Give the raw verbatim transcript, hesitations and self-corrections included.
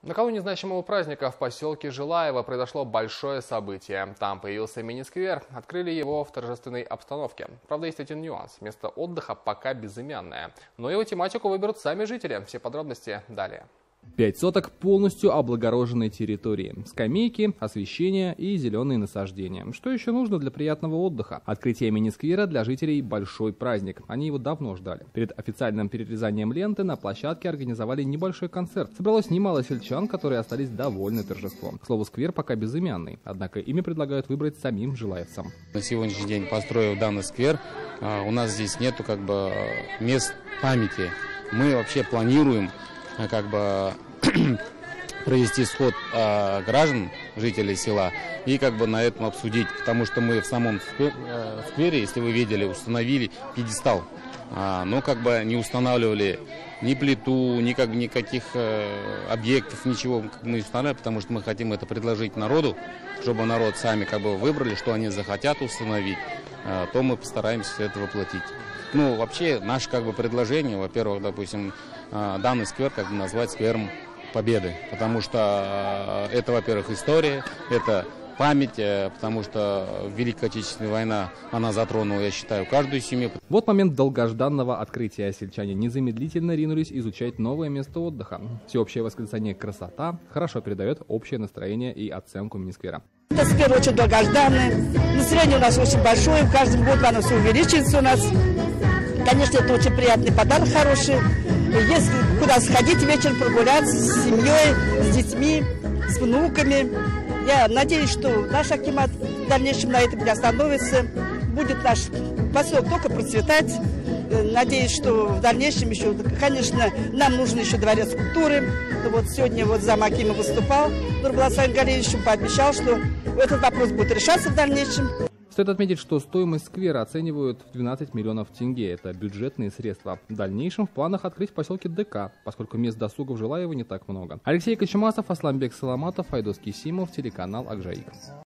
Накануне значимого праздника в поселке Жилаево произошло большое событие. Там появился мини-сквер. Открыли его в торжественной обстановке. Правда, есть один нюанс. Место отдыха пока безымянное. Но его тематику выберут сами жители. Все подробности далее. Пять соток полностью облагороженной территории. Скамейки, освещение и зеленые насаждения. Что еще нужно для приятного отдыха? Открытие мини-сквера для жителей – большой праздник. Они его давно ждали. Перед официальным перерезанием ленты на площадке организовали небольшой концерт. Собралось немало сельчан, которые остались довольны торжеством. К слову, сквер пока безымянный. Однако имя предлагают выбрать самим жилаевцам. На сегодняшний день, построив данный сквер, у нас здесь нету как бы мест памяти. Мы вообще планируем как бы провести сход э, граждан, жителей села, и как бы на этом обсудить, потому что мы в самом сквере, э, сквере если вы видели, установили пьедестал, а, но как бы не устанавливали ни плиту, ни как бы никаких э, объектов, ничего мы не устанавливаем, потому что мы хотим это предложить народу, чтобы народ сами как бы выбрали, что они захотят установить, э, то мы постараемся это воплотить. Ну, вообще, наше как бы предложение, во-первых, допустим, данный сквер как бы назвать сквером Победы, потому что это, во-первых, история, это память, потому что Великая Отечественная война, она затронула, я считаю, каждую семью. Вот момент долгожданного открытия. Сельчане незамедлительно ринулись изучать новое место отдыха. Всеобщее восклицание «красота» хорошо передает общее настроение и оценку мини-сквера. Это сквер очень долгожданный, население у нас очень большое, в каждом году оно все увеличивается у нас. Конечно, это очень приятный подарок, хороший. Если куда сходить вечером прогуляться с семьей, с детьми, с внуками. Я надеюсь, что наш акимат в дальнейшем на этом не остановится. Будет наш поселок только процветать. Надеюсь, что в дальнейшем еще, конечно, нам нужен еще дворец культуры. Вот сегодня вот зам акима выступал, Нурбулат Галеевич пообещал, что этот вопрос будет решаться в дальнейшем. Стоит отметить, что стоимость сквера оценивают в двенадцать миллионов тенге. Это бюджетные средства. В дальнейшем в планах открыть в поселке ДК, поскольку мест досуга в Жилаево не так много. Алексей Кочемасов, Асламбек Саламатов, Айдос Кисимов, телеканал Акжаик.